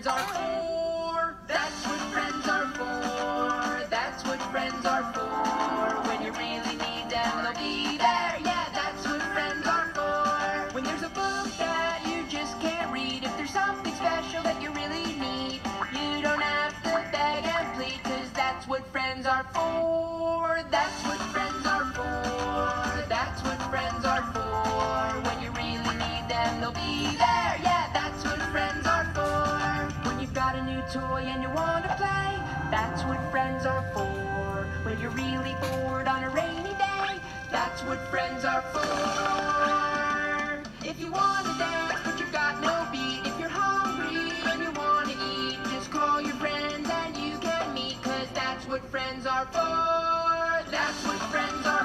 are for. That's what friends are for. That's what friends are for. When you really need them, they'll be there. Yeah, that's what friends are for. When there's a book that you just can't read, if there's something special that you really need, you don't have to beg and plead, 'cause that's what friends are for. That's what friends are for. That's what friends are for. When you really need them, they'll be there. Yeah, that's what friends are for. When you've got a new toy and you want to play, that's what friends are for. When you're really bored on a rainy day, that's what friends are for. If you want to dance but you've got no beat, if you're hungry and you want to eat, just call your friends and you can meet, 'cause that's what friends are for. That's what friends are